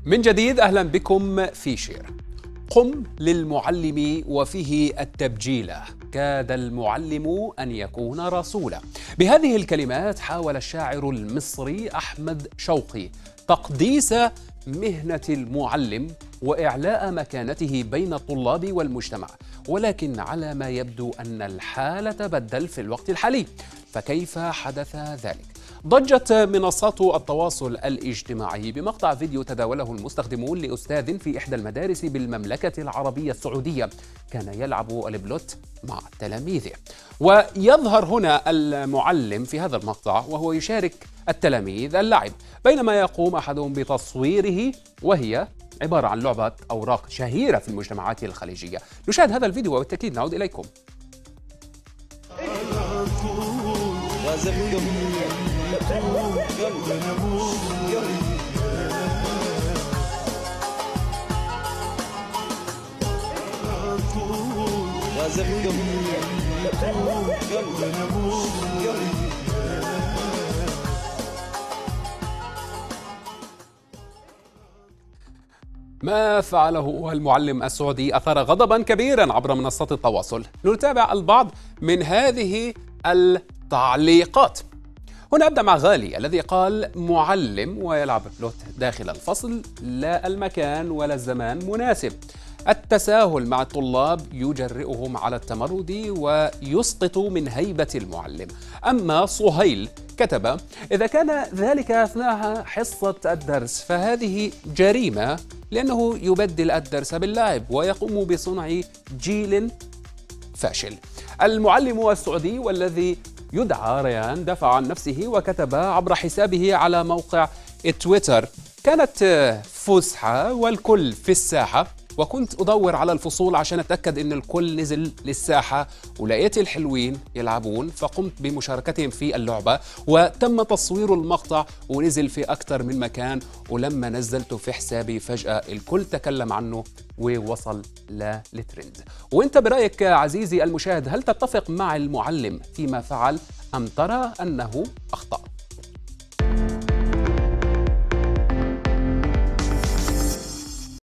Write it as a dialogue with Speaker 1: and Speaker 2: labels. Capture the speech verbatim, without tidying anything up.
Speaker 1: من جديد أهلا بكم في شير. قم للمعلم وفيه التبجيلة، كاد المعلم أن يكون رسولا. بهذه الكلمات حاول الشاعر المصري أحمد شوقي تقديس مهنة المعلم وإعلاء مكانته بين الطلاب والمجتمع، ولكن على ما يبدو أن الحال تبدل في الوقت الحالي. فكيف حدث ذلك؟ ضجت منصات التواصل الاجتماعي بمقطع فيديو تداوله المستخدمون لأستاذ في إحدى المدارس بالمملكة العربية السعودية كان يلعب البلوت مع تلاميذه. ويظهر هنا المعلم في هذا المقطع وهو يشارك التلاميذ اللعب، بينما يقوم أحدهم بتصويره وهي عبارة عن لعبة أوراق شهيرة في المجتمعات الخليجية. نشاهد هذا الفيديو وبالتأكيد نعود إليكم. ما فعله المعلم السعودي أثار غضبا كبيرا عبر منصات التواصل. نتابع البعض من هذه التعليقات. هنا أبدأ مع غالي الذي قال: معلم ويلعب بلوت داخل الفصل، لا المكان ولا الزمان مناسب. التساهل مع الطلاب يجرئهم على التمرد ويسقط من هيبة المعلم. أما صهيل كتب: إذا كان ذلك أثناء حصة الدرس فهذه جريمة، لأنه يبدل الدرس باللعب ويقوم بصنع جيل فاشل. المعلم السعودي والذي يدعى ريان دافع عن نفسه وكتب عبر حسابه على موقع تويتر: كانت فسحة والكل في الساحة، وكنت أدور على الفصول عشان أتأكد إن الكل نزل للساحة ولقيت الحلوين يلعبون، فقمت بمشاركتهم في اللعبة وتم تصوير المقطع ونزل في أكثر من مكان، ولما نزلته في حسابي فجأة الكل تكلم عنه ووصل للترند. وانت برأيك عزيزي المشاهد، هل تتفق مع المعلم فيما فعل أم ترى أنه أخطأ؟